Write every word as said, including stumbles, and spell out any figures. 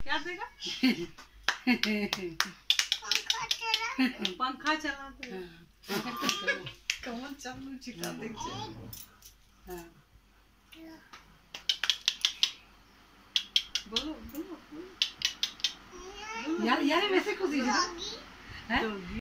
क्या देगा? पंखा चला दे। कमर चालू चिका देख हाँ बोलो बोलो यार यार वैसे खुशी है।